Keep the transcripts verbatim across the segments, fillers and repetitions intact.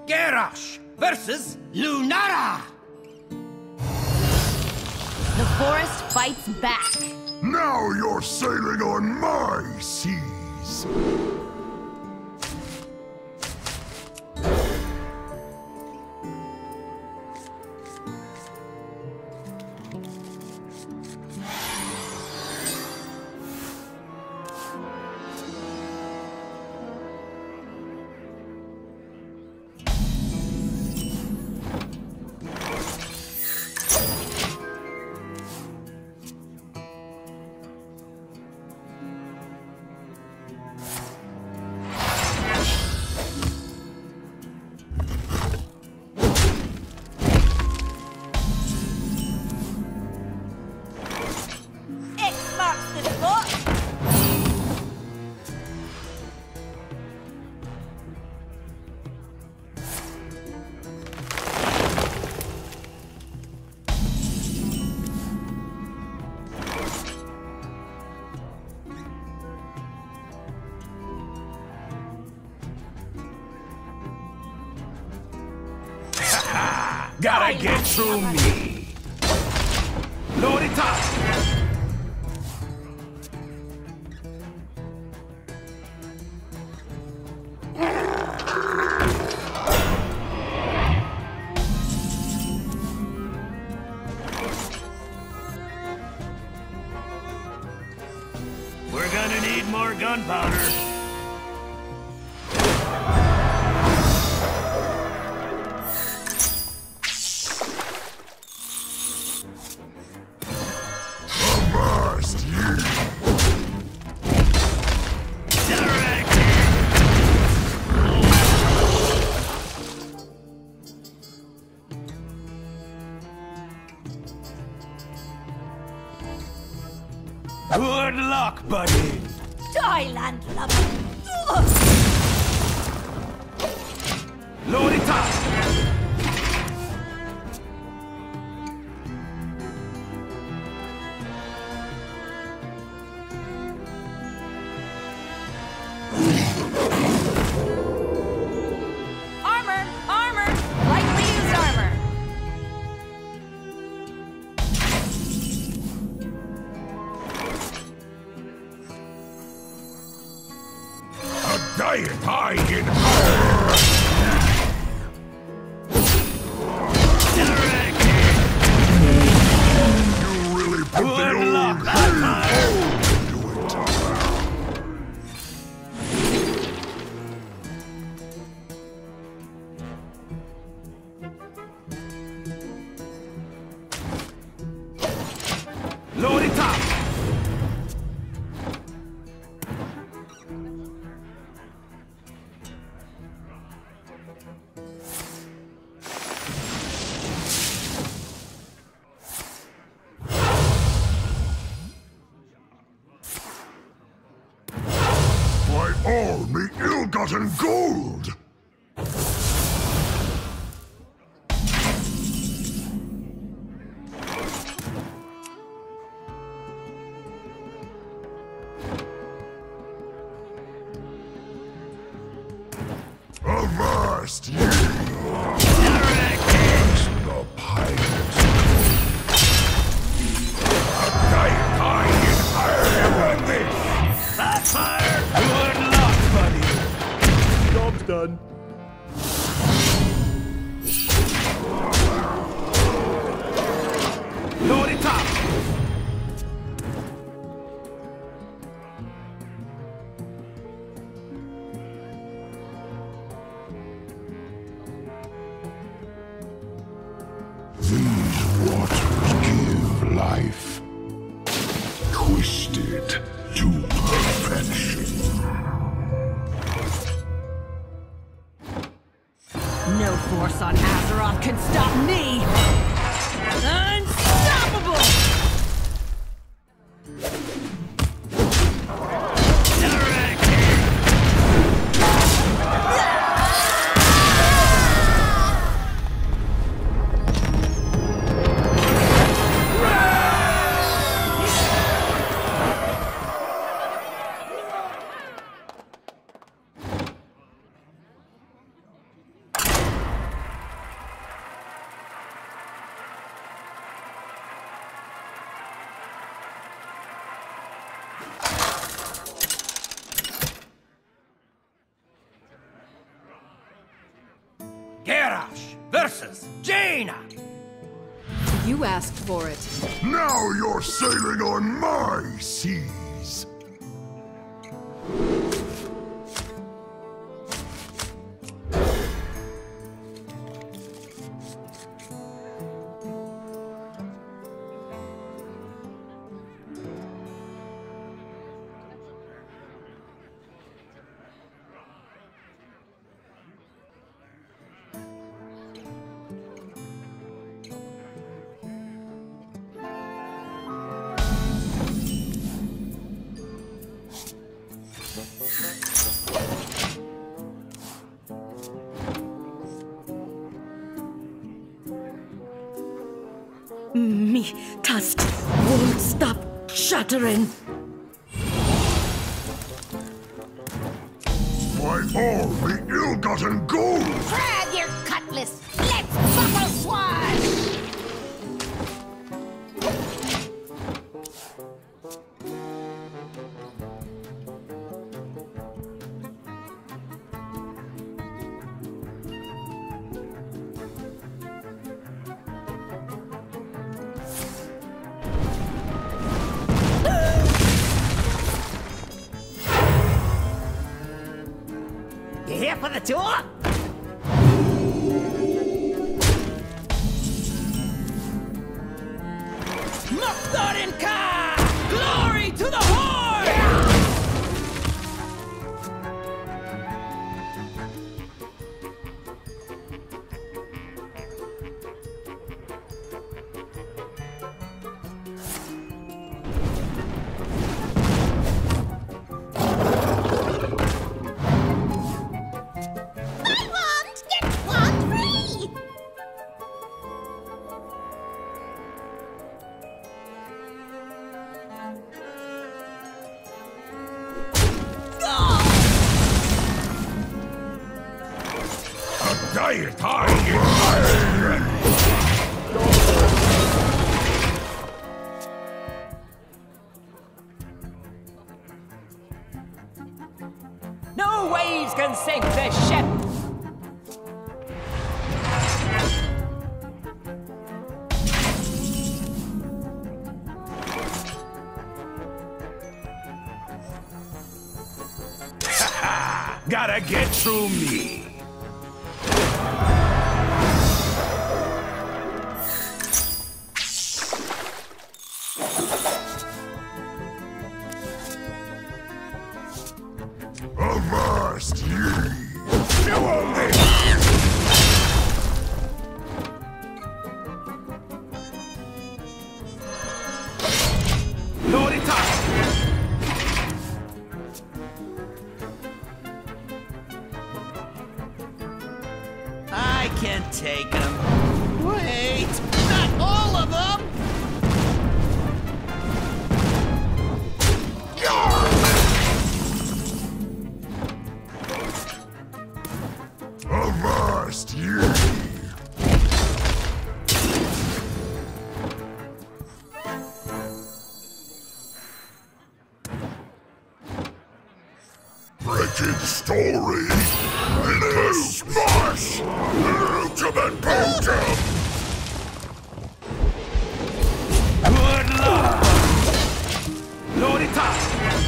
Garrosh versus Lunara! The forest fights back. Now you're sailing on my seas! Gotta get through me. Load it up. We're gonna need more gunpowder. Good luck, buddy. Thailand lover. Load it up. Armor! Armor! Lightly used armor. Diet high in power! You really put Good the luck, old Batman. hay into it. Load it up. By all me ill-gotten gold! Avast ye! The pirates! A diet high in iron than this! That's fire. Good luck, buddy. Job's done. Load it up. These waters give life, twisted to perfection. No force on Azeroth can stop me! Unstoppable! Garrosh versus Jaina. You asked for it. Now you're sailing on my seas. Me dust won't stop shattering. By all the ill-gotten gold! Grab your cutlass! Let's buckle swash! You here for the tour? Maftarinka! Glory to the Horde! Buy wand, get wand free! A diet I inspired! No waves can sink this ship! Gotta get through me. Avast ye! You own this! Load it up. I can take them. Wait, not all of them. Avast ye! Wretched story! Make a smash! Ultimate potion! Good luck. Load it up.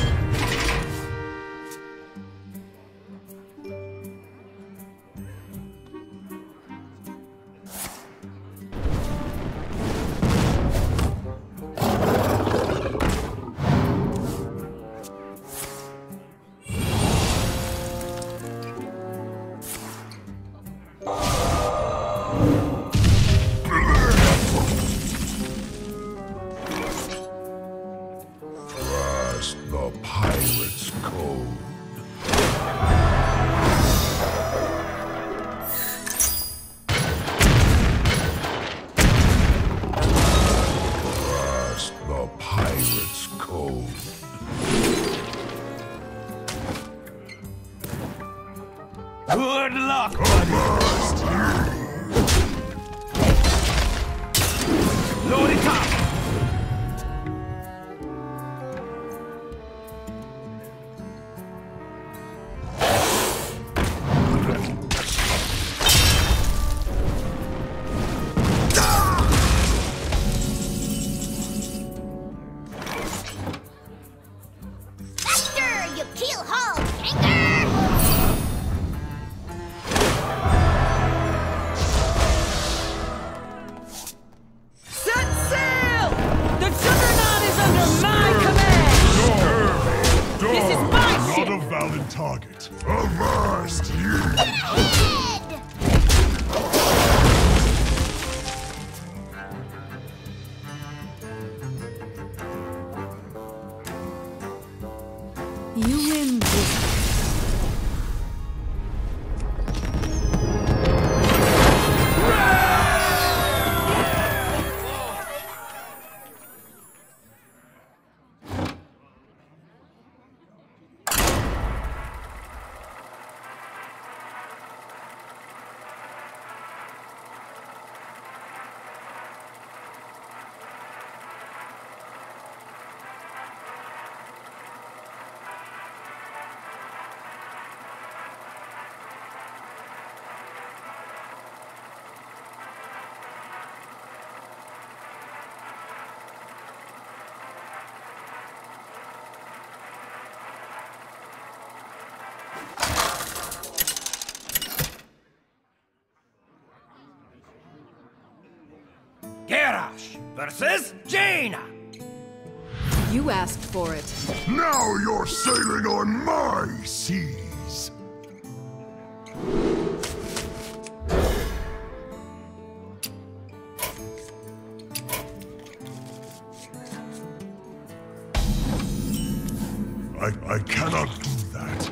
Blast the pirate's code. Blast the pirate's code. Good luck. Avast ye! Load it up. Garrosh versus Jaina. You asked for it. Now you're sailing on my seas. I, I cannot do that.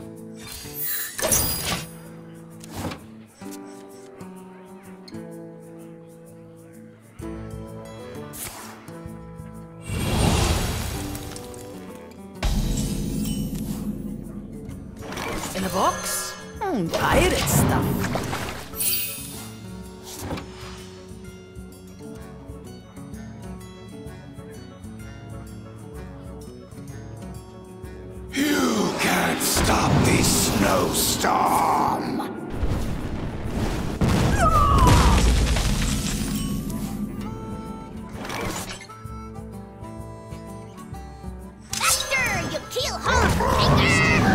In a box? Mm, pirate stuff. You can't stop this snowstorm! After you kill her,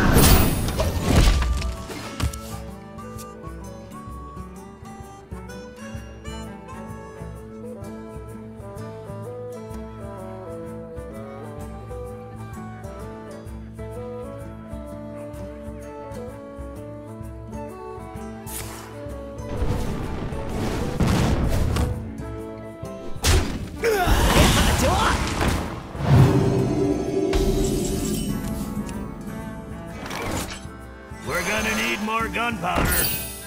We're gonna need more gunpowder.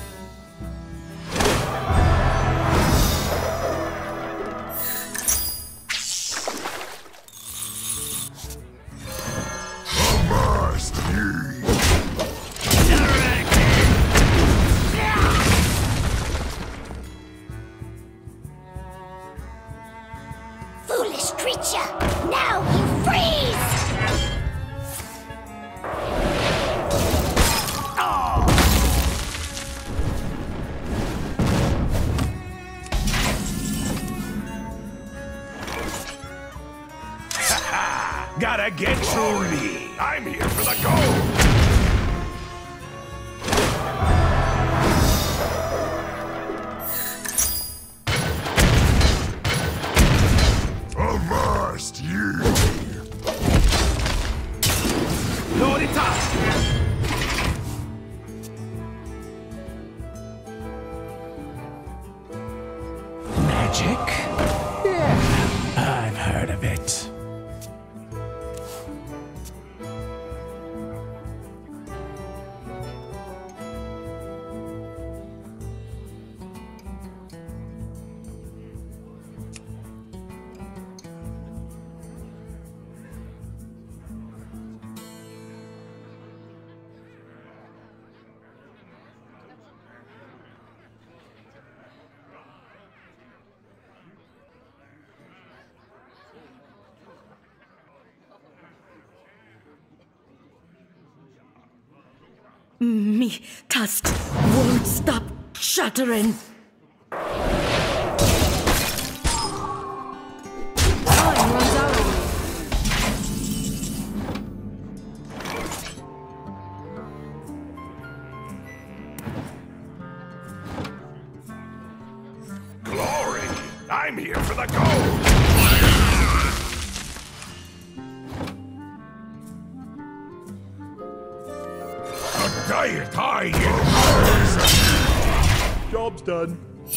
Avast ye! foolish creature! Now you freeze! Gotta get through me. I'm here for the gold. Avast ye! Lorita! Magic? Yeah, I've heard of it. Me cust won't stop shattering. Time runs out on me. Glory! I'm here for the gold! A diet I in Job's done.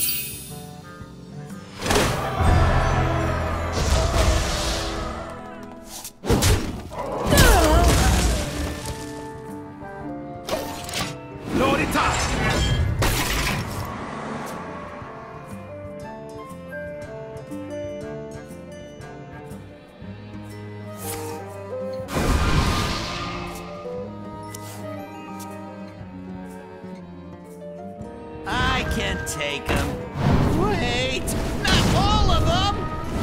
Lorita! I can take them. Wait, not all of them!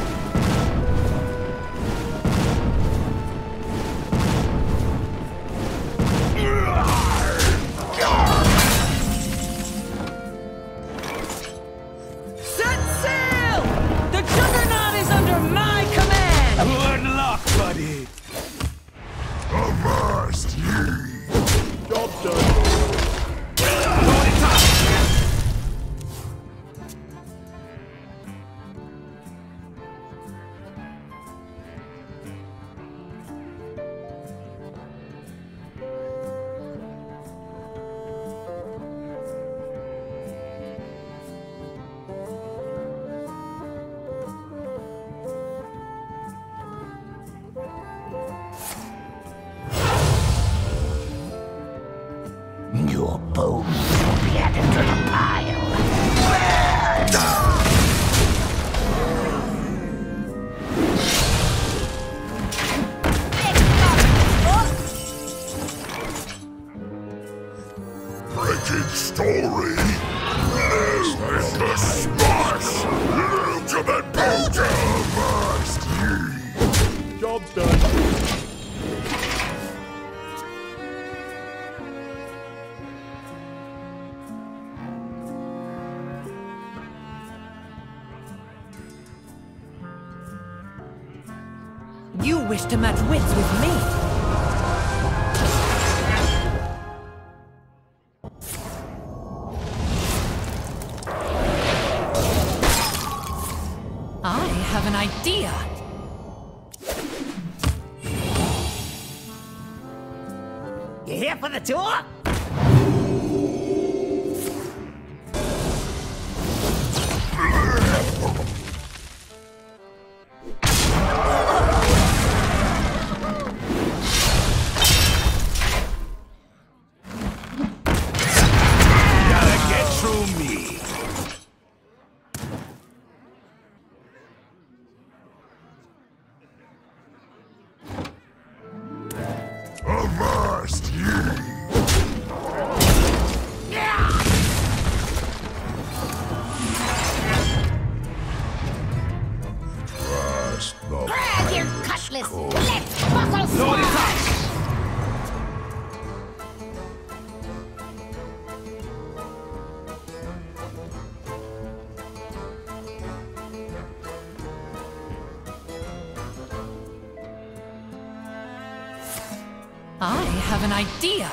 Set sail! The Juggernaut is under my command! Good luck, buddy. Avast ye! Job done. You wish to match wits with me? I have an idea. You here for the tour? Avast ye! Trust the Grab your cutlass! Let's buckle swash! I have an idea.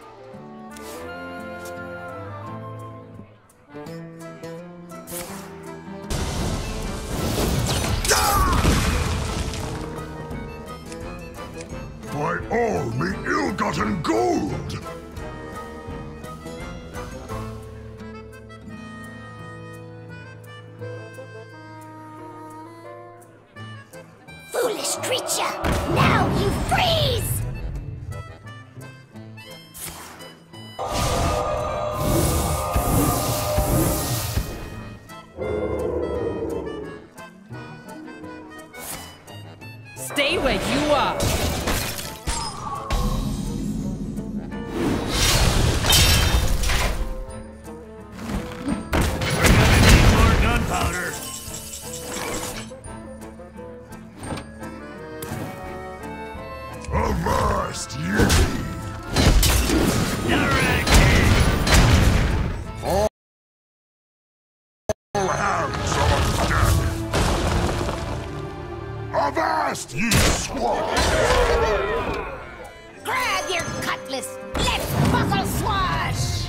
By all me ill-gotten gold! Foolish creature! Now you freeze! Stay where you are. More gunpowder. Avast ye! All hands on deck! Avast ye, squad! Grab your cutlass! Let's buckle swash!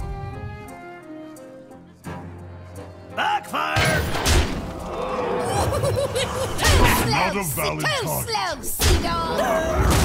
Backfire! Too Not a slow, valid too target. slow, sea dog!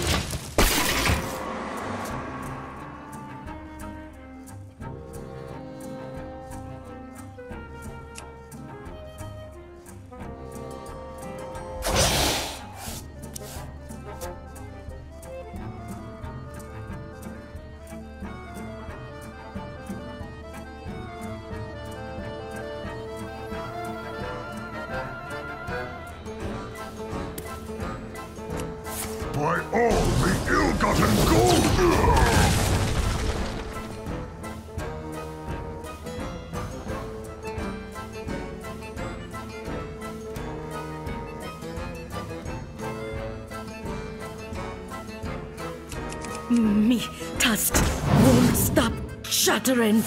By all the ill-gotten gold! Me tusks won't stop shattering.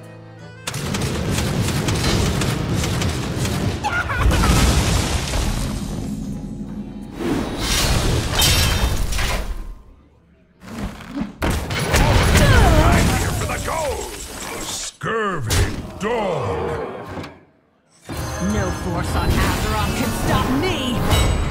Scurvy dog! No force on Azeroth can stop me!